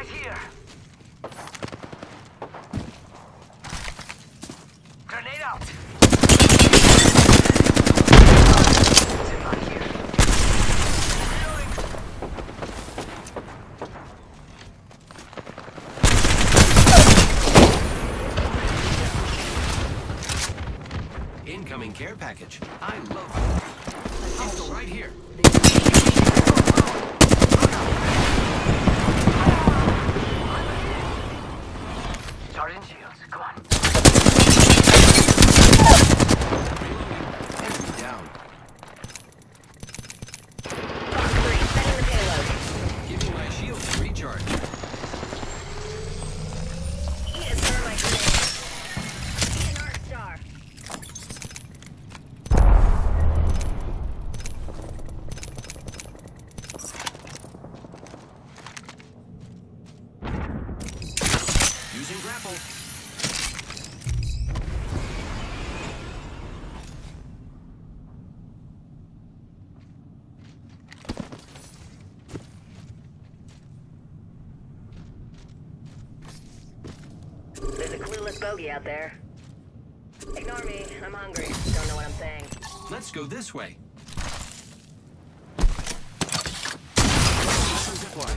right here. Grenade out. Incoming care package. I love it. Hostile right here. Sergeant Shields, come on. Enemy down. Box 3, sending the payload. Giving my shields a recharge. Eat a thermite grenade. Eat an arc star. Using grapple. There's a clueless bogey out there. Ignore me, I'm hungry. Don't know what I'm saying. Let's go this way. Zip line.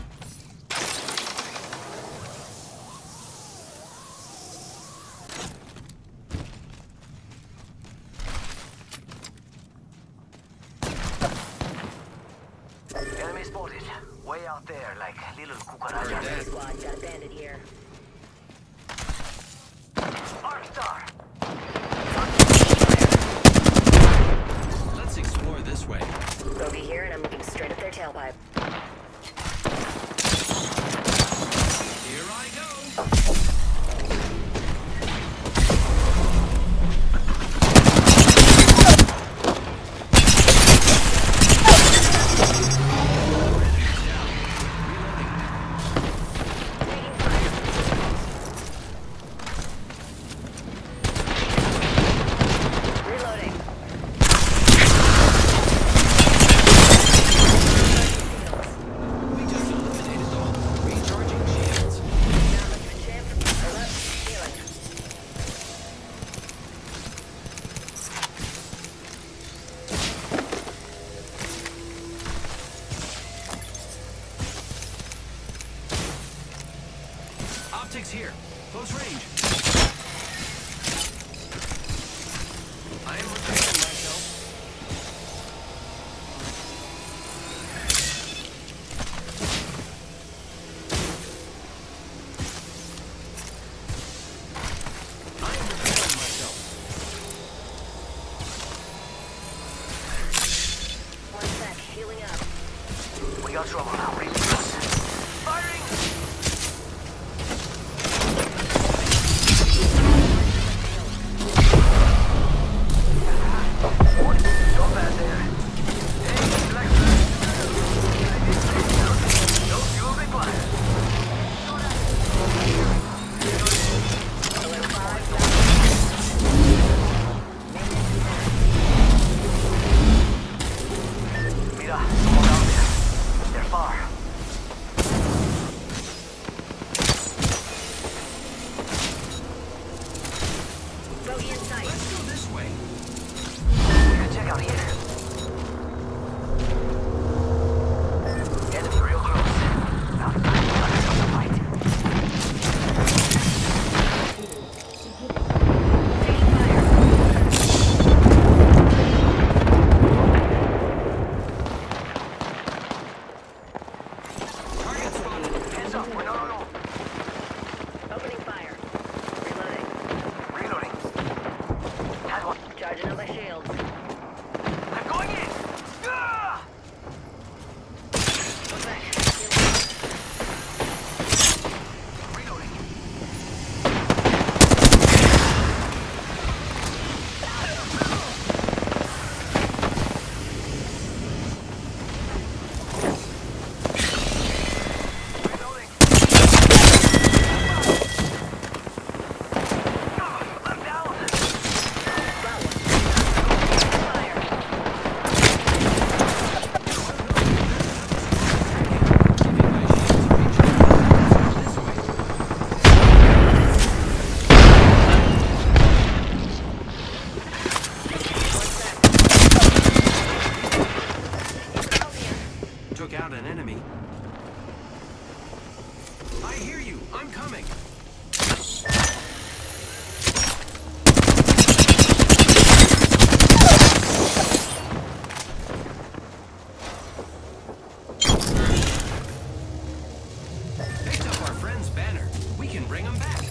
Enemy spotted. Way out there, like little Heard cucarachas. that. Squad got a bandit here. Arc Star. Let's explore this way. Bogey here, and I'm looking straight at their tailpipe. Here I go. Reloading. We just eliminated them. Recharging shields. Not much of a chip. Hold up. Healing. Optics here. Close range. I am repairing myself. I am repairing myself. One sec. Healing up. We got trouble now, really close. Firing! Stop that there. Hey, Black no fuel required. Mira, someone out there. They're far. Bogey in sight. Let's go this way. We can check out here. Enemy real close. Now the time to stop the fight. Taking fire. took out an enemy. I hear you. I'm coming. Picked up our friend's banner. We can bring him back.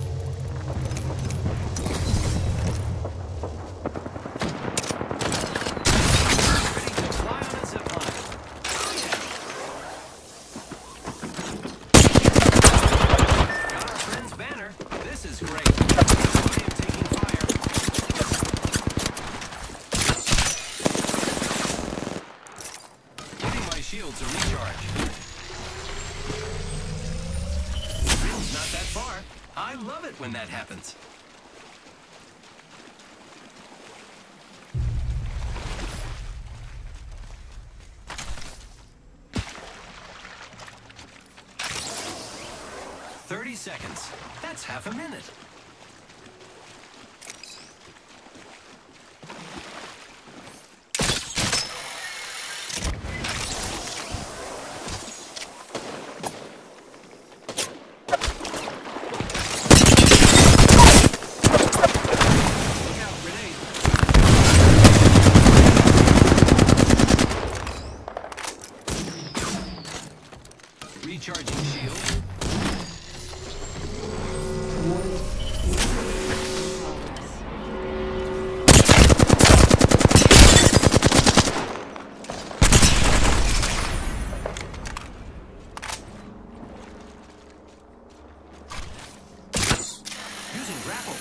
Ready to fly on a zip line. Oh yeah. Got our friend's banner. This is great. I am taking fire. Giving my shields a recharge. Ring's not that far. I love it when that happens. "30 seconds. That's half a minute." Look out, grenade. Recharging shield. Using grapple.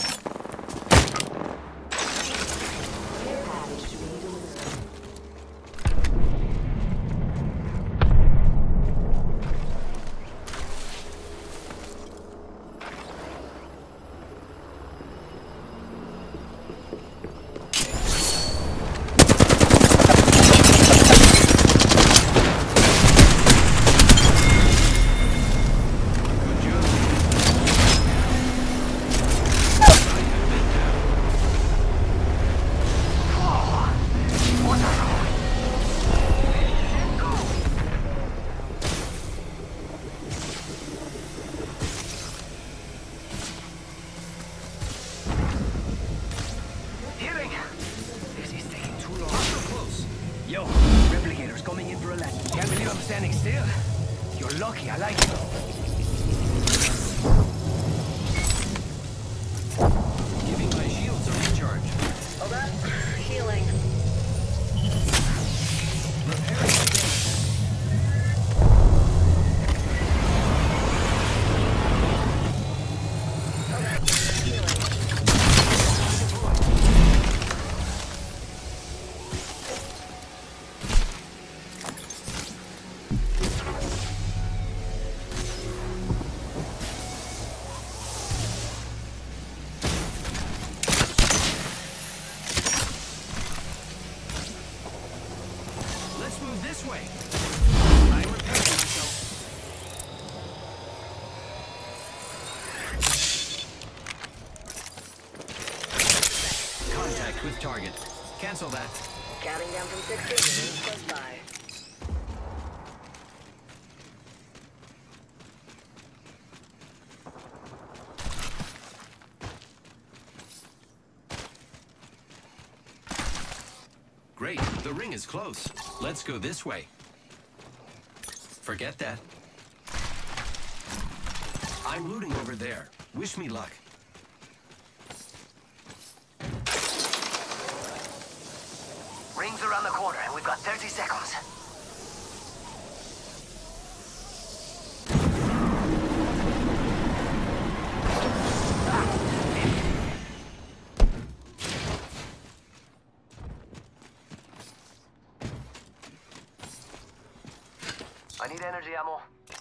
Good job. Healing! This is taking too long. Not so close. Yo, replicators coming in for a land. Can't believe I'm standing still. You're lucky, I like it. Giving my shields a recharge. Hold up. Healing. Repairing my base. Hold up. Healing. Let's move this way. I'm repairing myself. Contact with target. Cancel that. Counting down from 60. Rings close by. Great. The ring is close. Let's go this way. Forget that. I'm looting over there. Wish me luck. Ring's around the corner and we've got 30 seconds. I need energy ammo.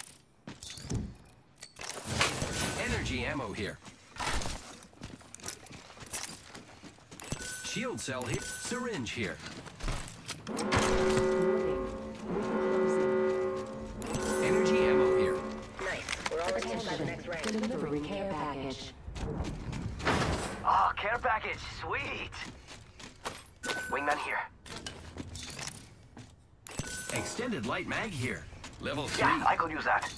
Energy ammo here. Shield cell here. Syringe here. Energy ammo here. Nice. We're already in by the next range. Delivering care package. Oh, care package. Sweet. Wingman here. Extended light mag here. Level 3. Yeah, I could use that.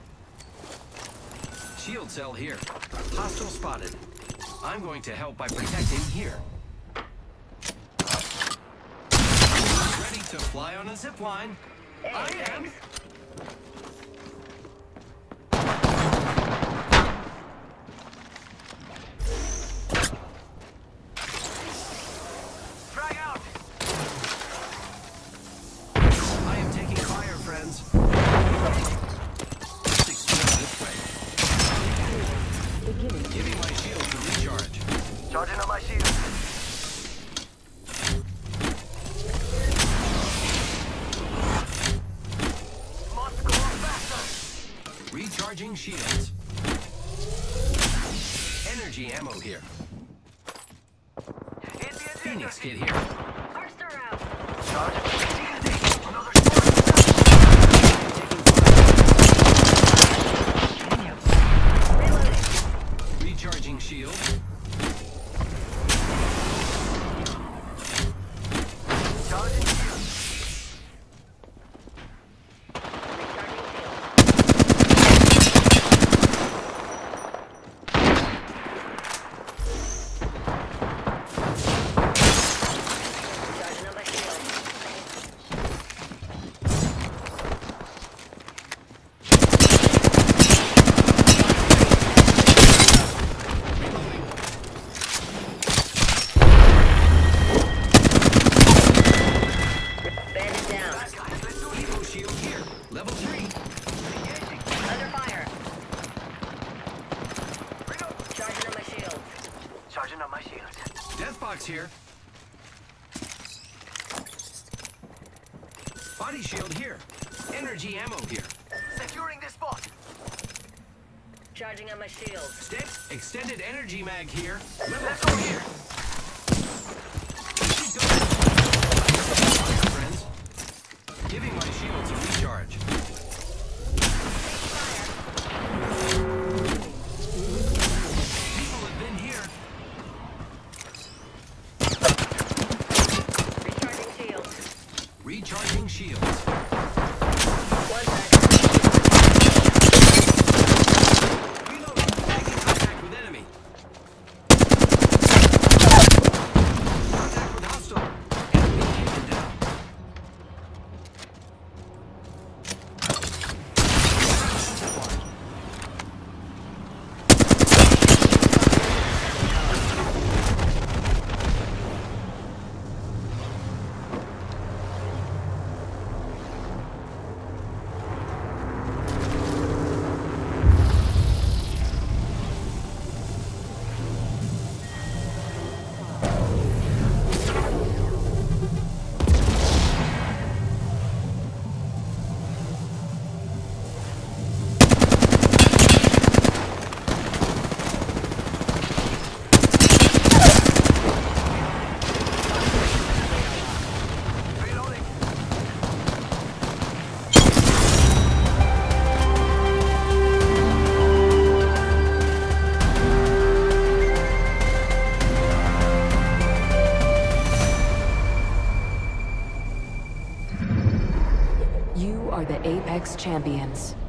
Shield cell here. Hostile spotted. I'm going to help by protecting here. Ready to fly on a zip line? I am. Frag out! I am taking fire, friends. Let's explore this way. Giving my shield to recharge. Charging on my shield. Must go faster. Recharging shields. Energy ammo here. Phoenix kit here. Harster out. Charging. Another Reloading. Recharging shield. Charging shield. Charging on my shield. Bandit down. Evo shield here. Level 3. Under fire. Charging on my shield. Charging on my shield. Deathbox here. Body shield here. Energy ammo here. Securing this spot. Charging on my shield. Extended energy mag here. Level Let's go here. Keep going. Friends. Giving my shield to recharge. People have been here. Recharging shield. Recharging shields. One sec. Reloading. Making contact with enemy. Contact with hostile. Enemy taken down. Reloading. You are the Apex Champions.